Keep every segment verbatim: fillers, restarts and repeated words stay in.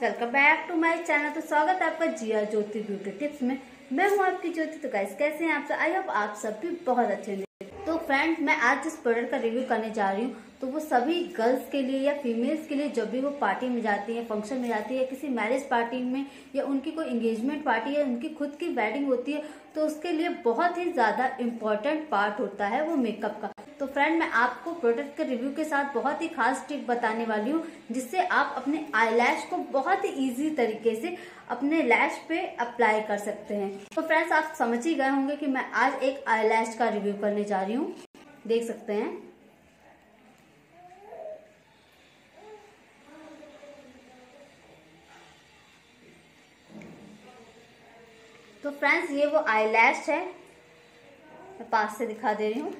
Welcome back to my channel. तो स्वागत है आपका जिया ज्योति ब्यूटी टिप्स में। मैं हूँ आपकी ज्योति। तो गाइस कैसे हैं आप सब? आई होप आप सब भी बहुत अच्छे हैं। तो फ्रेंड्स, मैं आज जिस प्रोडक्ट का रिव्यू करने जा रही हूँ तो वो सभी गर्ल्स के लिए या फीमेल्स के लिए, जब भी वो पार्टी में जाती है, फंक्शन में जाती है, किसी मैरिज पार्टी में या उनकी कोई एंगेजमेंट पार्टी या उनकी खुद की वेडिंग होती है, तो उसके लिए बहुत ही ज्यादा इम्पोर्टेंट पार्ट होता है वो मेकअप का। तो फ्रेंड, मैं आपको प्रोडक्ट के रिव्यू के साथ बहुत ही खास टिप बताने वाली हूँ जिससे आप अपने आईलैश को बहुत ही इजी तरीके से अपने लैश पे अप्लाई कर सकते हैं। तो फ्रेंड्स, आप समझ ही गए होंगे कि मैं आज एक आईलैश का रिव्यू करने जा रही हूँ। देख सकते हैं। तो फ्रेंड्स, ये वो आईलैश है, मैं पास से दिखा दे रही हूँ।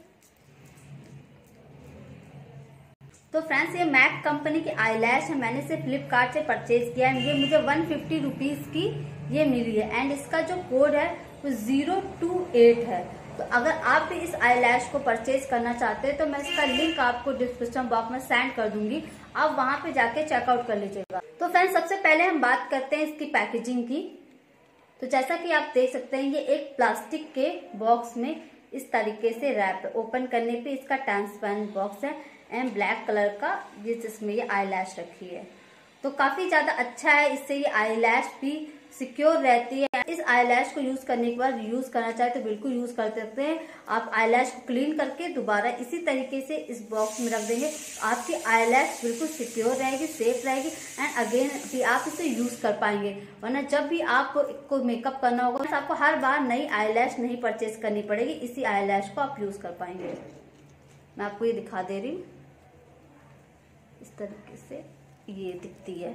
तो फ्रेंड्स, ये मैक कंपनी की आईलैश है। मैंने इसे फ्लिपकार्ट से परचेज किया है। ये मुझे वन फिफ्टी रुपीज की ये मिली है एंड इसका जो कोड है वो जीरो टू एट है। तो अगर आप भी इस आईलैश को परचेज करना चाहते हैं तो मैं इसका लिंक आपको डिस्क्रिप्शन बॉक्स में सेंड कर दूंगी, आप वहां पे जाके चेकआउट कर लीजिएगा। तो फ्रेंड्स, सबसे पहले हम बात करते हैं इसकी पैकेजिंग की। तो जैसा कि आप देख सकते हैं, ये एक प्लास्टिक के बॉक्स में इस तरीके से रैप है। ओपन करने पे इसका ट्रांसपेरेंट बॉक्स है एंड ब्लैक कलर का ये जिसमें ये आईलैश रखी है। तो काफी ज्यादा अच्छा है, इससे ये आईलैश भी सिक्योर रहती है। इस आईलैश को यूज करने के बाद यूज करना चाहे तो बिल्कुल यूज कर सकते हैं। आप आईलैश को क्लीन करके दोबारा इसी तरीके से इस बॉक्स में रख देंगे, आपकी आईलैश बिल्कुल सिक्योर रहेगी, सेफ रहेगी एंड अगेन भी आप इसे यूज कर पाएंगे। वरना जब भी आपको मेकअप करना होगा तो आपको हर बार नई आईलैश नहीं परचेज करनी पड़ेगी, इसी आईलैश को आप यूज कर पाएंगे। मैं आपको ये दिखा दे रही हूँ, इस तरीके से ये दिखती है।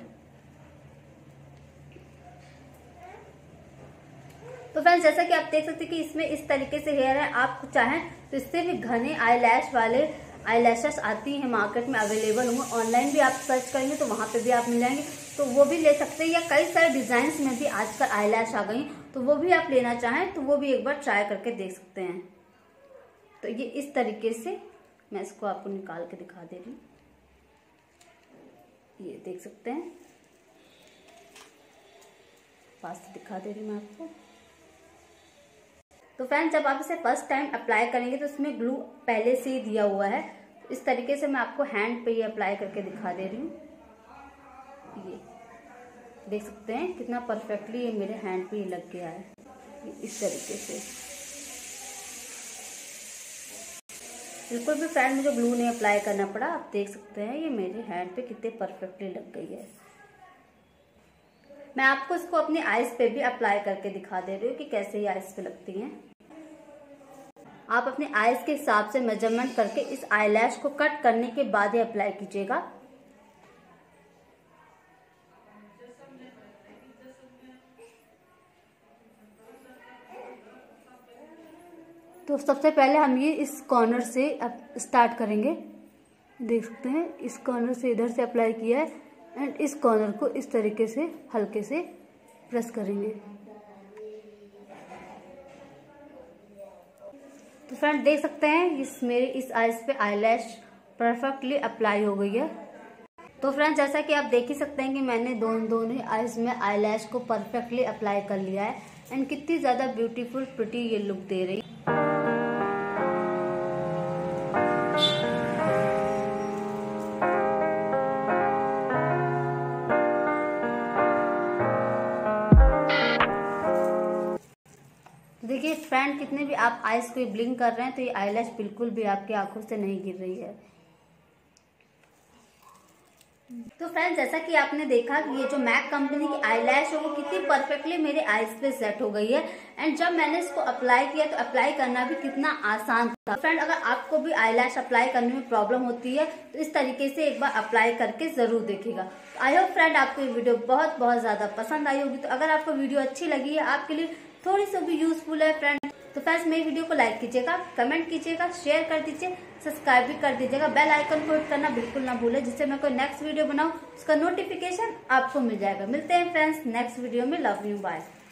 तो फ्रेंड्स, जैसा कि आप देख सकते हैं कि इसमें इस तरीके से हेयर है। आप चाहें तो इससे भी घने आईलैश वाले आईलैशेस आती हैं मार्केट में, अवेलेबल होंगे। ऑनलाइन भी आप सर्च करेंगे तो वहां पे भी आप मिल जाएंगे, तो वो भी ले सकते हैं। या कई सारे डिजाइन में भी आजकल आईलैश आ गई, तो वो भी आप लेना चाहें तो वो भी एक बार ट्राई करके देख सकते हैं। तो ये इस तरीके से मैं इसको आपको निकाल के दिखा दे रही हूँ। ये देख सकते हैं, पास से दिखा दे रही हूँ मैं आपको। तो फ्रेंड्स, जब आप इसे फर्स्ट टाइम अप्लाई करेंगे तो इसमें ग्लू पहले से ही दिया हुआ है। इस तरीके से मैं आपको हैंड पे ही अप्लाई करके दिखा दे रही हूँ। ये देख सकते हैं कितना परफेक्टली ये मेरे हैंड पे ही लग गया है, इस तरीके से। बिल्कुल भी फ्रेंड मुझे ग्लू नहीं अप्लाई करना पड़ा। आप देख सकते हैं ये मेरे हैंड पे कितने परफेक्टली लग गई है। मैं आपको इसको अपनी आईज पे भी अप्लाई करके दिखा दे रही हूँ कि कैसे ये आईज पे लगती हैं। आप अपने आईज के हिसाब से मेजरमेंट करके इस आईलैश को कट करने के बाद ही अप्लाई कीजिएगा। तो सबसे पहले हम ये इस कॉर्नर से अब स्टार्ट करेंगे। देख सकते हैं, इस कॉर्नर से इधर से अप्लाई किया है एंड इस कॉर्नर को इस तरीके से हल्के से प्रेस करेंगे। तो फ्रेंड देख सकते हैं इस मेरे इस आईज पे आईलैश परफेक्टली अप्लाई हो गई है। तो फ्रेंड, जैसा कि आप देख ही सकते हैं कि मैंने दोनों दोनों आईज में आईलैश को परफेक्टली अप्लाई कर लिया है एंड कितनी ज्यादा ब्यूटीफुल प्रिटी ये लुक दे रही है। देखिए फ्रेंड, कितने भी आप आईज को ब्लिंक कर रहे हैं तो ये आईलैश बिल्कुल भी आपकी आंखों से नहीं गिर रही है। तो फ्रेंड्स, जैसा कि आपने देखा कि ये जो मैक कंपनी की आईलैश है वो कितनी परफेक्टली मेरे आईज पे सेट हो गई है एंड जब मैंने इसको अप्लाई किया तो अप्लाई करना भी कितना आसान था। फ्रेंड, अगर आपको भी आईलैश अप्लाई करने में प्रॉब्लम होती है तो इस तरीके से एक बार अप्लाई करके जरूर देखिएगा। आई होप फ्रेंड आपको ये वीडियो बहुत बहुत ज्यादा पसंद आई होगी। तो अगर आपको वीडियो अच्छी लगी है, आपके लिए थोड़ी सी भी यूजफुल है फ्रेंड, तो फ्रेंड्स मेरी वीडियो को लाइक कीजिएगा, कमेंट कीजिएगा, शेयर कर दीजिए, सब्सक्राइब भी कर दीजिएगा। बेल आइकन को हिट करना बिल्कुल ना भूलें, जिससे मैं कोई नेक्स्ट वीडियो बनाऊं उसका नोटिफिकेशन आपको मिल जाएगा। मिलते हैं फ्रेंड्स नेक्स्ट वीडियो में। Love you, bye.